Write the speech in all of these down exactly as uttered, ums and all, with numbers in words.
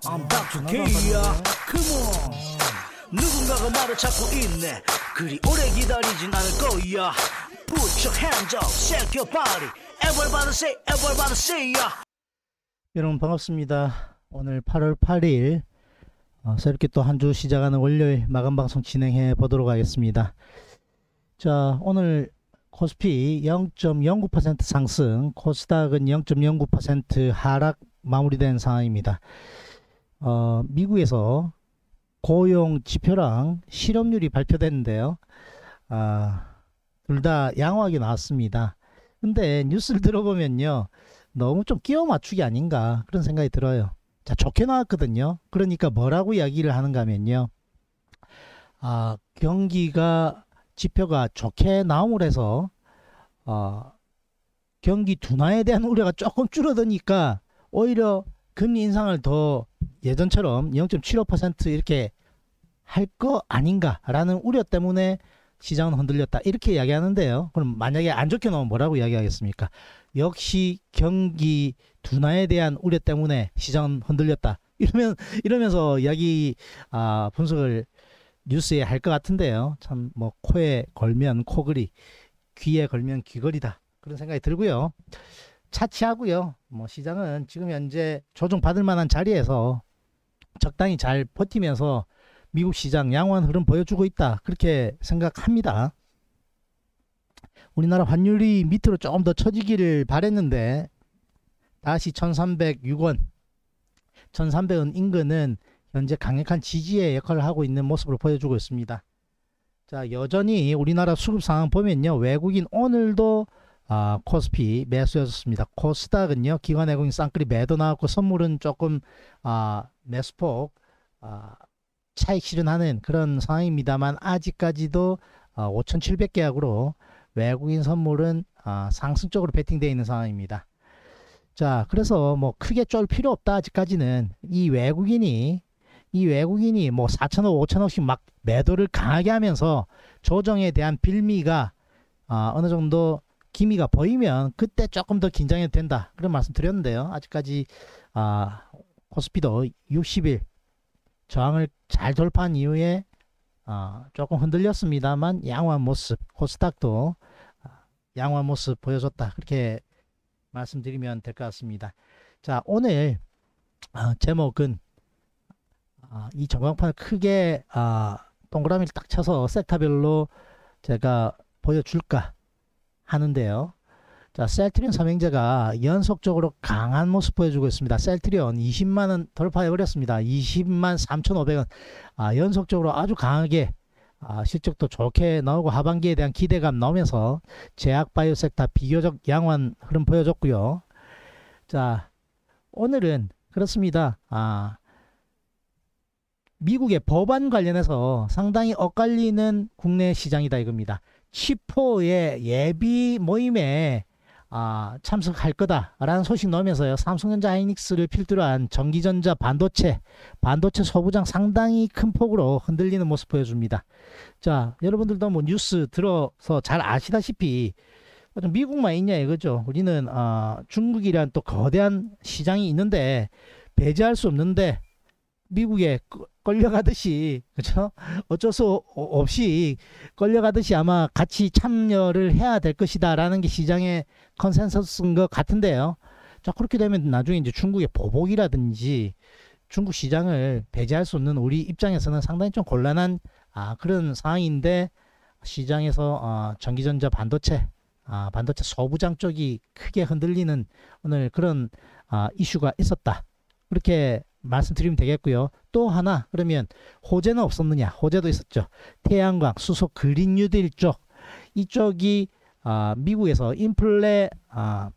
I'm back to K야 Come on 누군가가 말을 찾고 있네 그리 오래 기다리진 않을 거야 Put your hands up, shake your body Everybody say, everybody say yeah. 여러분 반갑습니다. 오늘 팔월 팔일 어, 새롭게 또 한 주 시작하는 월요일 마감방송 진행해 보도록 하겠습니다. 자, 오늘 코스피 영 점 영구 퍼센트 상승, 코스닥은 영 점 영구 퍼센트 하락 마무리된 상황입니다. 어, 미국에서 고용 지표랑 실업률이 발표됐는데요. 아, 둘 다 양호하게 나왔습니다. 근데 뉴스를 들어보면요, 너무 좀 끼워 맞추기 아닌가 그런 생각이 들어요. 자, 좋게 나왔거든요. 그러니까 뭐라고 이야기를 하는가 하면요, 아, 경기가 지표가 좋게 나옴으로 해서 어, 경기 둔화에 대한 우려가 조금 줄어드니까 오히려 금리 인상을 더 예전처럼 영 점 칠오 퍼센트 이렇게 할 거 아닌가 라는 우려 때문에 시장은 흔들렸다 이렇게 이야기하는데요. 그럼 만약에 안 좋게 나오면 뭐라고 이야기하겠습니까? 역시 경기 둔화에 대한 우려 때문에 시장은 흔들렸다 이러면 이러면서 이야기 아, 분석을 뉴스에 할 것 같은데요. 참 뭐 코에 걸면 코걸이, 귀에 걸면 귀걸이다 그런 생각이 들고요. 차치하고요. 뭐 시장은 지금 현재 조정 받을 만한 자리에서 적당히 잘 버티면서 미국 시장 양호한 흐름 보여주고 있다 그렇게 생각합니다. 우리나라 환율이 밑으로 조금 더 처지기를 바랬는데 다시 천삼백육 원, 천삼백 원 인근은 현재 강력한 지지의 역할을 하고 있는 모습을 보여주고 있습니다. 자, 여전히 우리나라 수급 상황 보면요, 외국인 오늘도 아, 코스피 매수였습니다. 코스닥은요, 기관 외국인 쌍끌이 매도 나왔고 선물은 조금 아, 매수폭 아, 차익 실현하는 그런 상황입니다만 아직까지도 아, 오천칠백 계약으로 외국인 선물은 아, 상승적으로 베팅되어 있는 상황입니다. 자, 그래서 뭐 크게 쫄 필요 없다. 아직까지는 이 외국인이 이 외국인이 뭐 사천억 오천억씩 막 매도를 강하게 하면서 조정에 대한 빌미가 아, 어느 정도 기미가 보이면 그때 조금 더 긴장해도 된다 그런 말씀 드렸는데요. 아직까지 아, 코스피도 육십 일 저항을 잘 돌파한 이후에 어, 조금 흔들렸습니다만 양호한 모습, 코스닥도 양호한 모습 보여줬다 그렇게 말씀드리면 될 것 같습니다. 자, 오늘 어, 제목은 어, 이 전광판을 크게 어, 동그라미를 딱 쳐서 섹터별로 제가 보여줄까 하는데요. 자, 셀트리온 삼형제가 연속적으로 강한 모습 보여주고 있습니다. 셀트리온 이십만 원 돌파해 버렸습니다. 이십만 삼천오백 원 아, 연속적으로 아주 강하게 아, 실적도 좋게 나오고 하반기에 대한 기대감 나오면서 제약바이오 섹터 비교적 양호한 흐름 보여줬고요. 자, 오늘은 그렇습니다. 아, 미국의 법안 관련해서 상당히 엇갈리는 국내 시장이다 이겁니다. 치포의 예비 모임에 아, 참석할 거다라는 소식 나오면서요, 삼성전자 하이닉스를 필두로 한 전기전자 반도체, 반도체 소부장 상당히 큰 폭으로 흔들리는 모습 보여줍니다. 자, 여러분들도 뭐 뉴스 들어서 잘 아시다시피 미국만 있냐 이거죠. 우리는 어, 중국이란 또 거대한 시장이 있는데 배제할 수 없는데 미국에 끌려가듯이, 그렇죠? 어쩔 수 없이 끌려가듯이 아마 같이 참여를 해야 될 것이다 라는 게 시장의 컨센서스인 것 같은데요. 자, 그렇게 되면 나중에 이제 중국의 보복이라든지 중국 시장을 배제할 수 없는 우리 입장에서는 상당히 좀 곤란한 아, 그런 상황인데 시장에서 어, 전기전자 반도체 아, 반도체 소부장 쪽이 크게 흔들리는 오늘 그런 아, 이슈가 있었다 그렇게 말씀드리면 되겠고요. 또 하나, 그러면 호재는 없었느냐? 호재도 있었죠. 태양광, 수소, 그린 뉴딜 쪽, 이쪽이 아, 미국에서 인플레 아,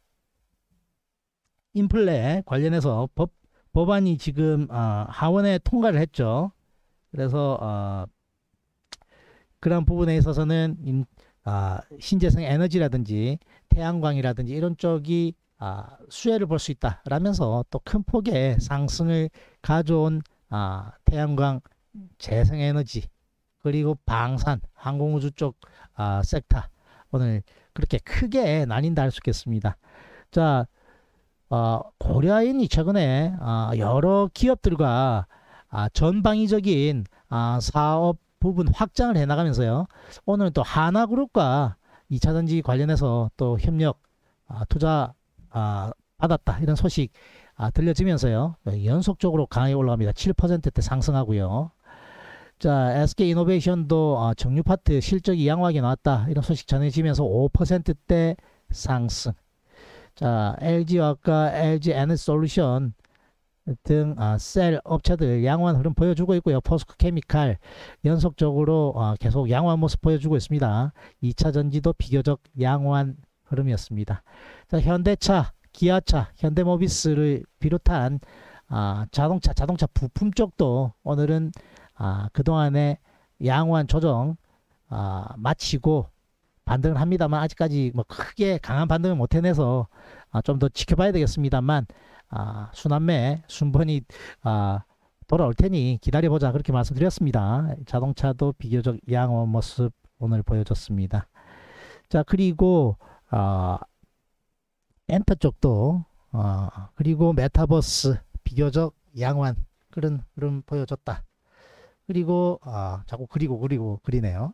인플레 관련해서 법, 법안이 지금 아, 하원에 통과를 했죠. 그래서 아, 그런 부분에 있어서는 인, 아, 신재생 에너지라든지 태양광이라든지 이런 쪽이 아, 수혜를 볼 수 있다 라면서 또 큰 폭의 상승을 가져온 아, 태양광, 재생에너지 그리고 방산, 항공우주 쪽 아, 섹터 오늘 그렇게 크게 나뉜다 할 수 있겠습니다. 자, 어, 고려아연이 최근에 어, 여러 기업들과 아, 전방위적인 아, 사업 부분 확장을 해나가면서요. 오늘은 또 하나그룹과 이 차 전지 관련해서 또 협력 아, 투자 아, 받았다 이런 소식 아, 들려지면서요. 연속적으로 강하게 올라갑니다. 칠 퍼센트대 상승하고요. 자, 에스케이이노베이션도 어, 정유파트 실적이 양호하게 나왔다 이런 소식 전해지면서 오 퍼센트대 상승. 자, 엘지화학과 엘지에너지솔루션 등 아, 셀 업체들 양호한 흐름 보여주고 있고요. 포스코케미칼 연속적으로 어, 계속 양호한 모습 보여주고 있습니다. 이 차 전지도 비교적 양호한 흐름이었습니다. 자, 현대차, 기아차, 현대모비스를 비롯한 아, 자동차, 자동차 부품 쪽도 오늘은 아, 그동안의 양호한 조정 아, 마치고 반등을 합니다만 아직까지 뭐 크게 강한 반등을 못 해내서 아, 좀 더 지켜봐야 되겠습니다만 아, 순환매 순번이 아, 돌아올 테니 기다려보자 그렇게 말씀드렸습니다. 자동차도 비교적 양호한 모습 오늘 보여줬습니다. 자, 그리고 아, 엔터 쪽도 어, 그리고 메타버스 비교적 양호한 그런 흐름 보여줬다. 그리고 아, 자꾸 그리고 그리고 그리네요.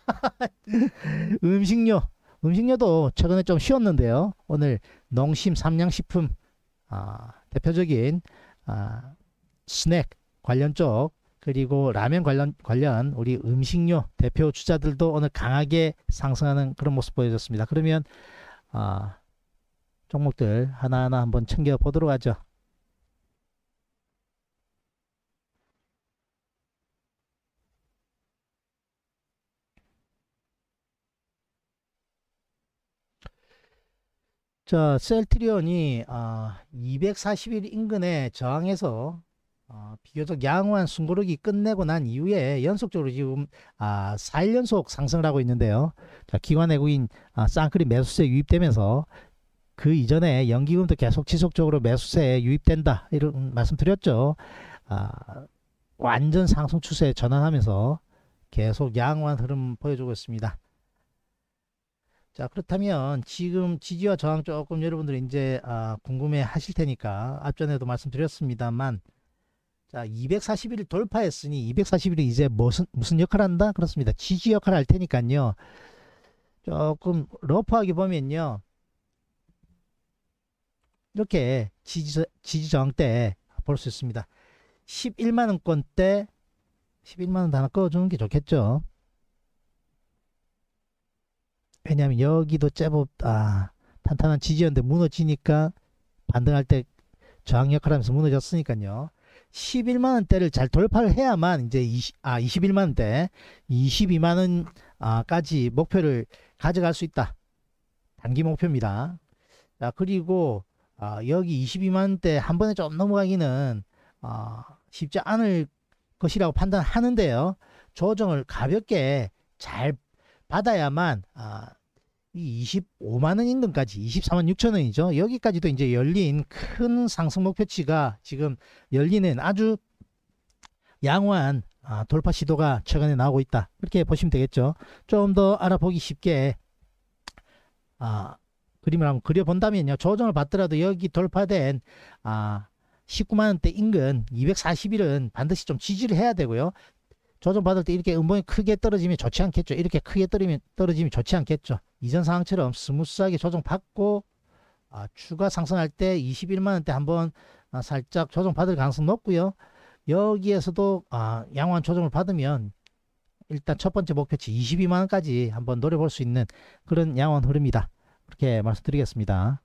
음식료 음식료도 최근에 좀 쉬었는데요. 오늘 농심 삼양식품 아, 대표적인 아, 스낵 관련 쪽 그리고 라면 관련 관련 우리 음식료 대표 주자들도 오늘 강하게 상승하는 그런 모습 보여줬습니다. 그러면 아, 종목들 하나하나 한번 챙겨 보도록 하죠. 자, 셀트리온이 아, 이백사십 일 인근에 저항해서 어, 비교적 양호한 숨고르기 끝내고 난 이후에 연속적으로 지금 아, 사 일 연속 상승을 하고 있는데요. 자, 기관 외국인 아, 쌍끌이 매수세 유입되면서 그 이전에 연기금도 계속 지속적으로 매수세에 유입된다 이런 말씀 드렸죠. 아, 완전 상승 추세에 전환하면서 계속 양호한 흐름 보여주고 있습니다. 자, 그렇다면 지금 지지와 저항 조금 여러분들이 이제 아, 궁금해 하실 테니까 앞전에도 말씀드렸습니다만 자, 이백사십 일 돌파했으니 이백사십 일이 이제 무슨 무슨 역할을 한다? 그렇습니다. 지지 역할을 할 테니까요. 조금 러프하게 보면요. 이렇게 지지, 지지 저항 때 볼 수 있습니다. 십일만 원권 때 십일만 원 하나 꺼주는 게 좋겠죠. 왜냐하면 여기도 제법 아, 탄탄한 지지였는데 무너지니까 반등할 때 저항 역할을 하면서 무너졌으니까요. 십일만 원대를 잘 돌파를 해야만 이제 이십, 아, 이십일만 원대 이십이만 원까지 목표를 가져갈 수 있다. 단기 목표입니다. 자, 그리고 아, 여기 이십이만 원대 한 번에 좀 넘어가기는 아, 쉽지 않을 것이라고 판단하는데요. 조정을 가볍게 잘 받아야만 아, 이 이십오만 원 인근까지 이십사만 육천 원이죠. 여기까지도 이제 열린 큰 상승 목표치가 지금 열리는 아주 양호한 아, 돌파 시도가 최근에 나오고 있다. 이렇게 보시면 되겠죠. 좀 더 알아보기 쉽게 아, 그림을 한번 그려본다면요. 조정을 받더라도 여기 돌파된 아, 십구만 원대 인근 이백사십 일은 반드시 좀 지지를 해야 되고요. 조정 받을 때 이렇게 음봉이 크게 떨어지면 좋지 않겠죠. 이렇게 크게 떨어지면, 떨어지면 좋지 않겠죠. 이전 상황처럼 스무스하게 조정 받고 아, 추가 상승할 때 이십일만 원대 한번 아, 살짝 조정 받을 가능성 높고요. 여기에서도 아, 양호한 조정을 받으면 일단 첫 번째 목표치 이십이만 원까지 한번 노려볼 수 있는 그런 양호한 흐름이다. 그렇게 말씀드리겠습니다.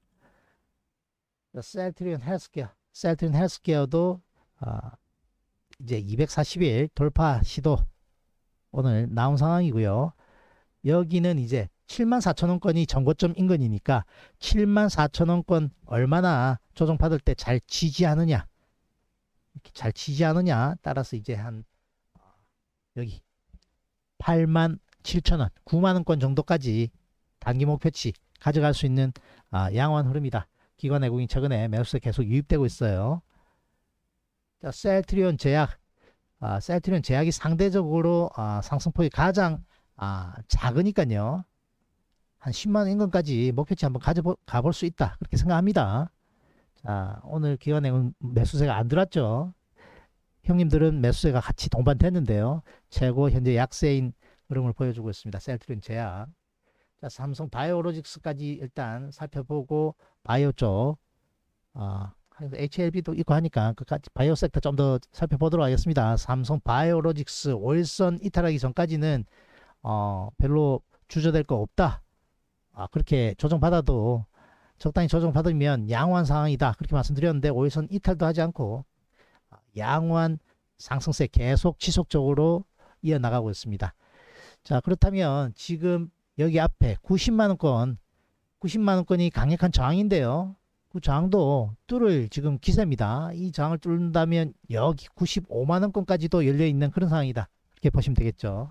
셀트리온 헬스케어, 셀트리온 헬스케어도 아, 이제 이백사십 일 돌파 시도 오늘 나온 상황이고요. 여기는 이제 칠만 사천 원권이 전고점 인근이니까 칠만 사천 원권 얼마나 조정 받을 때 잘 지지하느냐 이렇게 잘 지지하느냐 따라서 이제 한 여기 팔만 칠천 원 구만 원권 정도까지 단기 목표치 가져갈 수 있는 아, 양호한 흐름이다. 기관 외국인 최근에 매수세 계속 유입되고 있어요. 자, 셀트리온 제약, 아, 셀트리온 제약이 상대적으로 아, 상승폭이 가장 아, 작으니까요. 한 십만 원 인근까지 목표치 한번 가져보, 가볼 수 있다. 그렇게 생각합니다. 자, 오늘 기관행은 매수세가 안 들어왔죠. 형님들은 매수세가 같이 동반됐는데요. 최고 현재 약세인 흐름을 보여주고 있습니다. 셀트리온 제약. 자, 삼성 바이오로직스까지 일단 살펴보고 바이오 쪽 어, 에이치엘비도 있고 하니까 그까지 바이오 섹터 좀 더 살펴보도록 하겠습니다. 삼성 바이오로직스 월선 이탈하기 전까지는 어, 별로 주저될 거 없다. 아, 그렇게 조정받아도 적당히 조정받으면 양호한 상황이다. 그렇게 말씀드렸는데 월선 이탈도 하지 않고 양호한 상승세 계속 지속적으로 이어나가고 있습니다. 자, 그렇다면 지금 여기 앞에 구십만 원권, 구십만 원권이 강력한 저항인데요. 그 저항도 뚫을 지금 기세입니다. 이 저항을 뚫는다면 여기 구십오만 원권까지도 열려있는 그런 상황이다. 이렇게 보시면 되겠죠.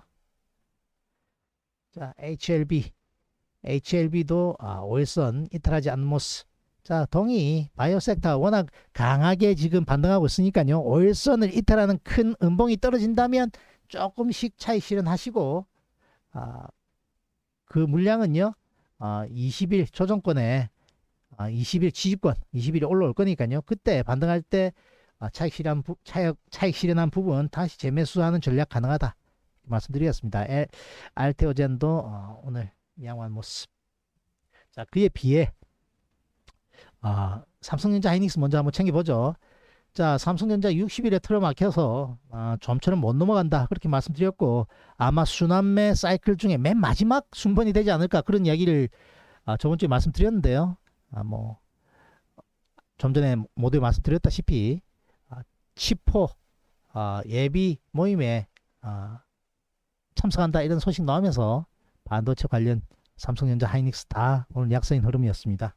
자, 에이치엘비. 에이치엘비도 아, 월선 이탈하지 않는 모습. 자, 동이 바이오 섹터 워낙 강하게 지금 반등하고 있으니까요. 월선을 이탈하는 큰 음봉이 떨어진다면 조금씩 차익 실현하시고 아, 그 물량은요. 아, 이십 일 조정권에 아, 이십 일 지지권, 이십 일에 올라올 거니까요. 그때 반등할 때 아, 차익 실현 부, 차익, 차익 실현한 부분 다시 재매수하는 전략 가능하다. 말씀드리겠습니다. 에, 알테오젠도 어, 오늘 양호한 모습. 자, 그에 비해 아, 삼성전자 하이닉스 먼저 한번 챙겨보죠. 자, 삼성전자 육십 일에 틀어막혀서 아, 좀처럼 못 넘어간다. 그렇게 말씀드렸고 아마 순환매 사이클 중에 맨 마지막 순번이 되지 않을까 그런 이야기를 아, 저번 주에 말씀드렸는데요. 아, 뭐, 좀 전에 모두 말씀드렸다시피 아, 치포 아, 예비 모임에 아, 참석한다 이런 소식 나오면서 반도체 관련 삼성전자 하이닉스 다 오늘 약세인 흐름이었습니다.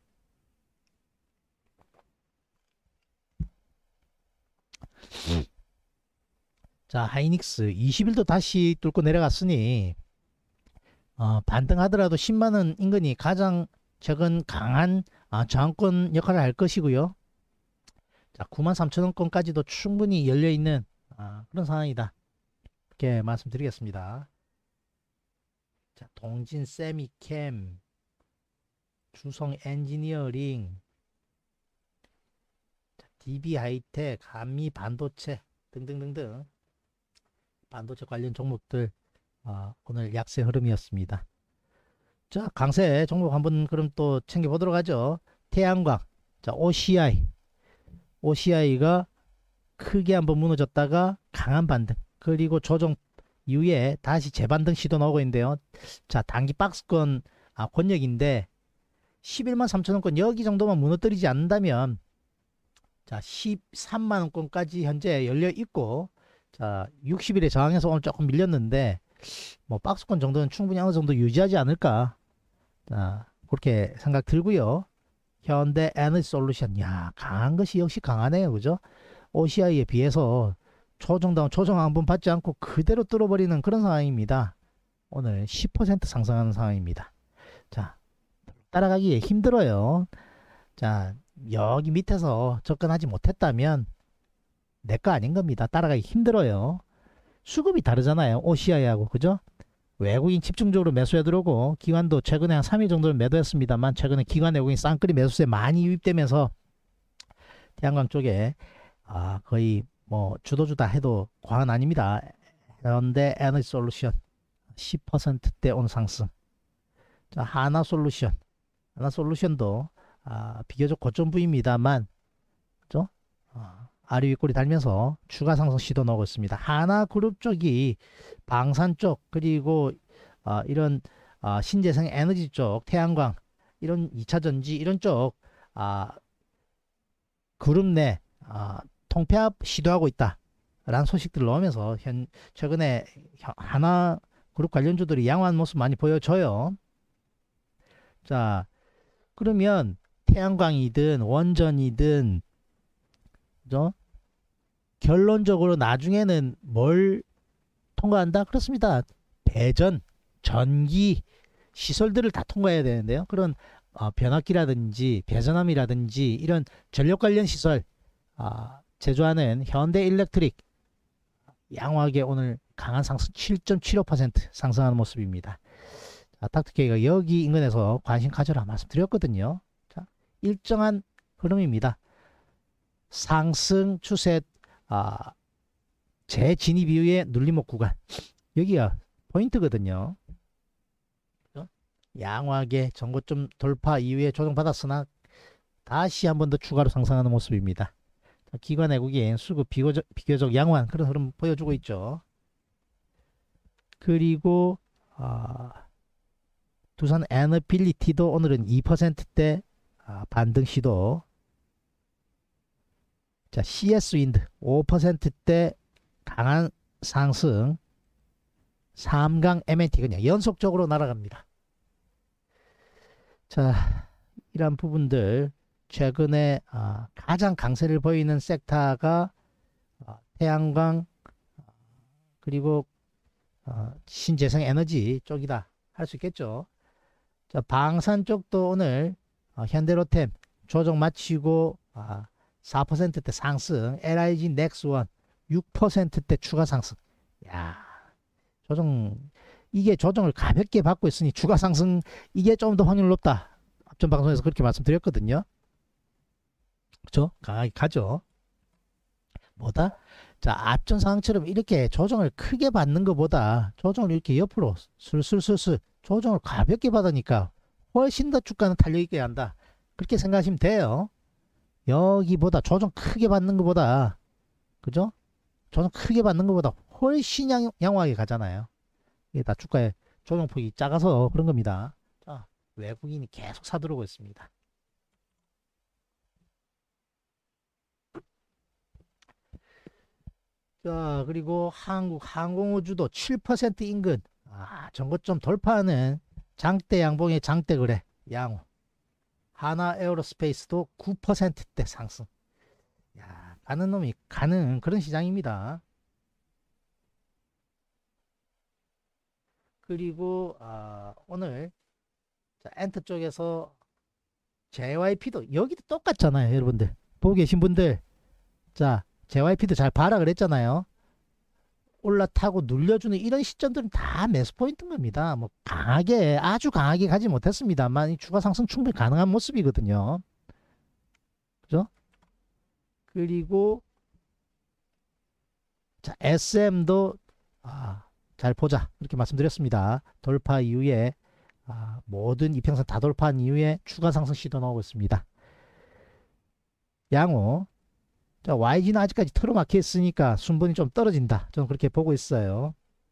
음. 자, 하이닉스 이십 일도 다시 뚫고 내려갔으니 어, 반등하더라도 십만 원 인근이 가장 최근 강한 아, 저항권 역할을 할 것이고요. 자, 구만 삼천 원권까지도 충분히 열려있는 아, 그런 상황이다. 이렇게 말씀드리겠습니다. 자, 동진 세미캠, 주성 엔지니어링, 자, 디비하이텍, 한미 반도체 등등등등 반도체 관련 종목들 어, 오늘 약세 흐름이었습니다. 자, 강세 종목 한번 그럼 또 챙겨보도록 하죠. 태양광, 자, 오씨아이, 오씨아이가 크게 한번 무너졌다가 강한 반등, 그리고 조정 이후에 다시 재반등 시도 나오고 있는데요. 자, 단기 박스권 아, 권역인데 십일만 삼천 원권 여기 정도만 무너뜨리지 않는다면 자, 십삼만 원권까지 현재 열려 있고 자, 육십 일에 저항해서 오늘 조금 밀렸는데 뭐 박스권 정도는 충분히 어느 정도 유지하지 않을까. 자, 그렇게 생각 들고요. 현대 에너지솔루션, 야, 강한 것이 역시 강하네요. 그죠? 오씨아이에 비해서 조정다운 조정 한번 받지 않고 그대로 뚫어버리는 그런 상황입니다. 오늘 십 퍼센트 상승하는 상황입니다. 자, 따라가기 힘들어요. 자, 여기 밑에서 접근하지 못했다면 내 거 아닌 겁니다. 따라가기 힘들어요. 수급이 다르잖아요. 오씨아이하고. 그죠? 외국인 집중적으로 매수해 들어오고 기관도 최근에 한 삼 일 정도는 매도했습니다만 최근에 기관 외국인 쌍끌이 매수세 많이 유입되면서 태양광 쪽에 아, 거의 뭐 주도주다 해도 과언 아닙니다. 현대 에너지 솔루션 십 퍼센트대 오늘 상승. 자, 하나 솔루션, 하나 솔루션도 아, 비교적 고점 부위입니다만, 그죠? 아, 아래 윗꼬리 달면서 추가 상승 시도 나오고 있습니다. 하나 그룹 쪽이 방산 쪽 그리고 아, 이런 아, 신재생 에너지 쪽, 태양광 이런 이차 전지 이런 쪽 아, 그룹 내 아, 통폐합 시도하고 있다 라는 소식들을 나오면서 현, 최근에 하나 그룹 관련주들이 양호한 모습 많이 보여줘요. 자, 그러면 태양광이든 원전이든 그죠? 결론적으로 나중에는 뭘 통과한다? 그렇습니다. 배전, 전기 시설들을 다 통과해야 되는데요. 그런 어, 변압기라든지 배전함이라든지 이런 전력 관련 시설 아, 제조하는 현대일렉트릭 양호하게 오늘 강한 상승 칠 점 칠오 퍼센트 상승하는 모습입니다. 자, 닥터케이가 여기 인근에서 관심 가져라 말씀드렸거든요. 자, 일정한 흐름입니다. 상승 추세 아, 재진입 이후에 눌림목 구간 여기가 포인트거든요. 양호하게 전고점 돌파 이후에 조정받았으나 다시 한 번 더 추가로 상승하는 모습입니다. 기관 외국인 수급 비교적, 비교적 양호한 그런 흐름 보여주고 있죠. 그리고 어, 두산 에너빌리티도 오늘은 이 퍼센트대 어, 반등 시도. 자, 씨에스윈드 오 퍼센트대 강한 상승. 삼강 엠엔티 그냥 연속적으로 날아갑니다. 자, 이런 부분들 최근에 어, 가장 강세를 보이는 섹터가 어, 태양광 그리고 어, 신재생 에너지 쪽이다 할 수 있겠죠. 자, 방산 쪽도 오늘 어, 현대로템 조정 마치고 어, 사 퍼센트대 상승. 엘아이지 넥스원 육 퍼센트대 추가 상승. 야, 조정 이게 조정을 가볍게 받고 있으니 추가 상승 이게 좀 더 확률 높다. 앞전 방송에서 그렇게 말씀드렸거든요. 그렇죠? 강하게 가죠. 뭐다? 자, 앞전 상황처럼 이렇게 조정을 크게 받는 것보다 조정을 이렇게 옆으로 슬슬슬슬 조정을 가볍게 받으니까 훨씬 더 주가는 탄력있게 한다. 그렇게 생각하시면 돼요. 여기보다 조정 크게 받는 것보다, 그죠? 조정 크게 받는 것보다 훨씬 양, 양호하게 가잖아요. 이게 다 주가의 조정폭이 작아서 그런 겁니다. 자, 외국인이 계속 사들어오고 있습니다. 자, 그리고 한국 항공우주도 칠 퍼센트 인근 아, 전고점 돌파하는 장대 양봉의 장대 거래 양호. 하나 에어로스페이스도 구 퍼센트대 상승. 야, 가는 놈이 가는 그런 시장입니다. 그리고 아, 오늘 자, 엔터 쪽에서 제이와이피도 여기도 똑같잖아요. 여러분들 보고 계신 분들, 자, 제이와이피도 잘 봐라 그랬잖아요. 올라타고 눌려주는 이런 시점들은 다 매수 포인트인 겁니다. 뭐 강하게 아주 강하게 가지 못했습니다만 이 추가 상승 충분히 가능한 모습이거든요. 그죠? 그리고 자, 에스엠도 아, 잘 보자 이렇게 말씀드렸습니다. 돌파 이후에 아, 모든 이평선 다 돌파한 이후에 추가 상승 시도 나오고 있습니다. 양호. 자, 와이지는 아직까지 틀어막혀 있으니까 순번이 좀 떨어진다. 저는 그렇게 보고 있어요.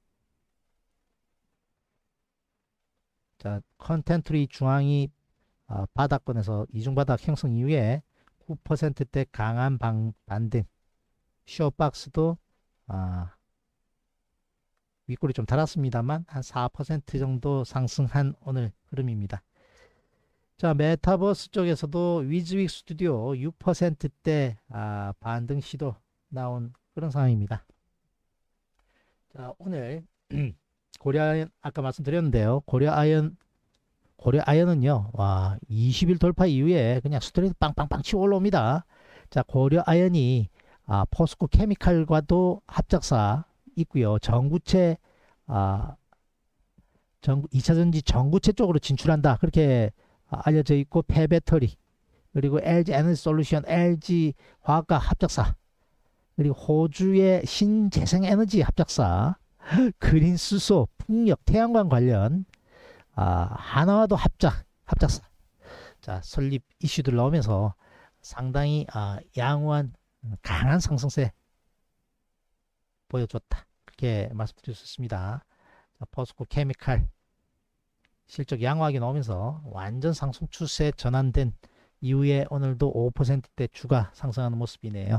자, 컨텐트리 중앙이 어, 바닥권에서 이중바닥 형성 이후에 구 퍼센트대 강한 방, 반등. 쇼박스도 어, 윗골이 좀 달았습니다만 한 사 퍼센트 정도 상승한 오늘 흐름입니다. 자, 메타버스 쪽에서도 위즈윅 스튜디오 육 퍼센트대 아, 반등 시도 나온 그런 상황입니다. 자, 오늘 고려아연 아까 말씀드렸는데요. 고려아연 고려아연은요, 와, 이십 일 돌파 이후에 그냥 스트레이트 빵빵빵 치고 올라옵니다. 자, 고려아연이 아, 포스코 케미칼과도 합작사 있고요. 전구체 아, 전, 이차전지 전구체 쪽으로 진출한다. 그렇게 알려져 있고, 폐배터리, 그리고 엘지 에너지 솔루션, 엘지 화학과 합작사, 그리고 호주의 신재생에너지 합작사, 그린 수소, 풍력, 태양광 관련 아, 하나와도 합작, 합작사. 자, 설립 이슈들 나오면서 상당히 아, 양호한 강한 상승세 보여줬다. 그렇게 말씀드릴 수 있습니다. 자, 포스코 케미칼 실적 양호하게 나오면서 완전 상승 추세 전환된 이후에 오늘도 오 퍼센트대 추가 상승하는 모습이네요.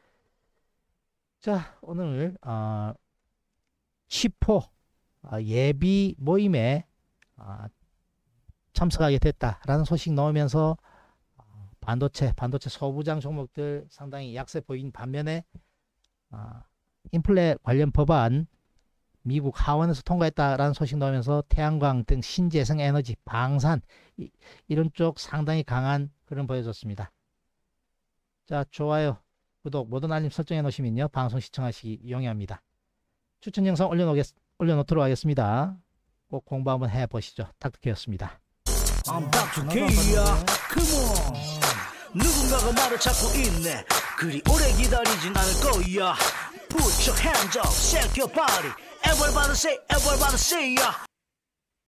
자, 오늘 어, 치포 어, 예비 모임에 어, 참석하게 됐다라는 소식 나오면서 어, 반도체, 반도체 소부장 종목들 상당히 약세 보인 반면에 어, 인플레 관련 법안 미국 하원에서 통과했다라는 소식 나오면서 태양광 등 신재생 에너지, 방산 이, 이런 쪽 상당히 강한 그런 보여줬습니다. 자, 좋아요, 구독, 모든 알림 설정해 놓으시면요 방송 시청하시기 용이합니다. 추천 영상 올려놓겠, 올려놓도록 하겠습니다. 꼭 공부 한번 해보시죠. 닥터케였습니다. I'm 닥터 K야. Come on. 누군가가 말을 찾고 있네. 그리 오래 기다리진 않을 거야. Put your hands up, shake your body. Everybody say, everybody say, yeah.